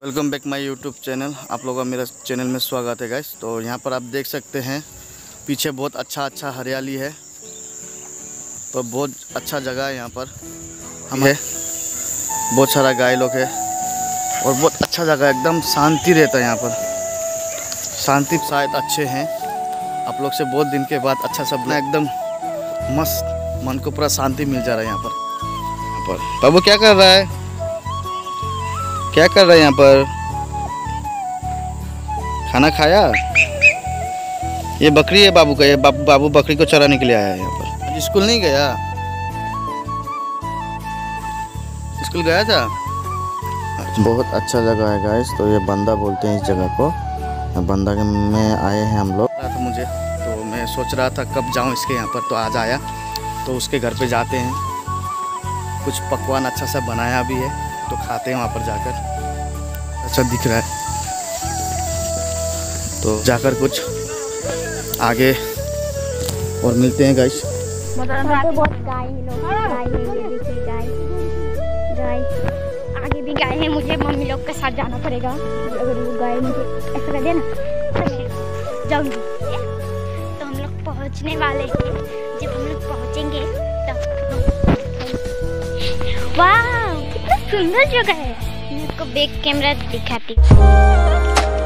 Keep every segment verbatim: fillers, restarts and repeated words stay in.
Welcome back my YouTube channel. आप लोगों का मेरा चैनल में स्वागत है गाइस। तो यहाँ पर आप देख सकते हैं पीछे बहुत अच्छा अच्छा हरियाली है। तो बहुत अच्छा जगह है यहाँ पर हम है, बहुत सारा गाय लोग है और बहुत अच्छा जगह है, एकदम शांति रहता है यहाँ पर। शांति शायद अच्छे हैं आप लोग से बहुत दिन के बाद अच्छा सब एकदम मस्त, मन को पूरा शांति मिल जा रहा है यहाँ पर। यहाँ पर बाबू क्या कर रहा है, क्या कर रहा है यहाँ पर? खाना खाया? ये बकरी है बाबू का, ये बाबू बाबू बकरी को चराने के लिए आया है यहाँ पर। आज स्कूल नहीं गया? स्कूल गया था? बहुत अच्छा जगह है गाइस। तो ये बंदा बोलते हैं इस जगह को, बंदा में आए हैं हम लोग। तो मुझे तो मैं सोच रहा था कब जाऊँ इसके यहाँ पर, तो आज आया। तो उसके घर पे जाते हैं, कुछ पकवान अच्छा सा बनाया भी है तो खाते हैं वहाँ पर जाकर। अच्छा दिख रहा है तो जाकर कुछ आगे और मिलते हैं गाइस। बहुत गाय है, लोग गाय है, ये देखिए गाय गाय आगे भी गाय है। मुझे मम्मी लोग के साथ जाना पड़ेगा, अगर वो गाय मुझे ऐसा कर दे ना तो जाऊंगी। तो हम लोग पहुंचने वाले हैं, जब हम लोग पहुंचेंगे तब वाह कितना सुंदर जगह है। मैं आपको बैक कैमरा दिखाती हूँ।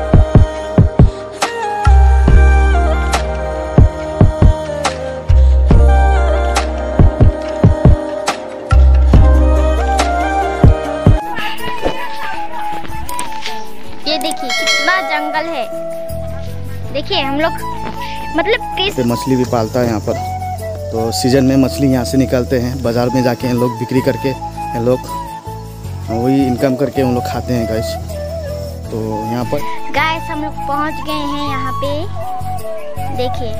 ये देखिए कितना जंगल है। देखिए हम लोग मतलब किस मछली भी पालता है यहाँ पर। तो सीजन में मछली यहाँ से निकालते हैं, बाजार में जाके लोग बिक्री करके लोग वही इनकम करके उन लोग खाते हैं गाइस। तो यहाँ पर गाइस हम लोग पहुँच गए हैं यहाँ पे। देखिए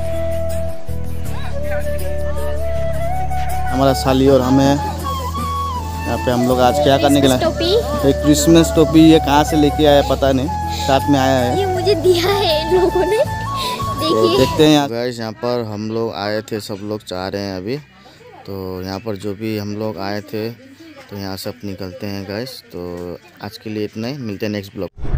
हमारा साली और हमें यहाँ पे हम लोग आज क्या करने के लिए, एक क्रिसमस टोपी। ये कहाँ से लेके आया पता नहीं, साथ में आया है, ये मुझे दिया है इन लोगों ने। देखिए तो देखते हैं गाइस। यहाँ पर हम लोग आए थे, सब लोग चाह रहे हैं अभी। तो यहाँ पर जो भी हम लोग आए थे तो यहाँ से अब निकलते हैं गाइस। तो आज के लिए इतना ही, मिलते हैं नेक्स्ट ब्लॉग।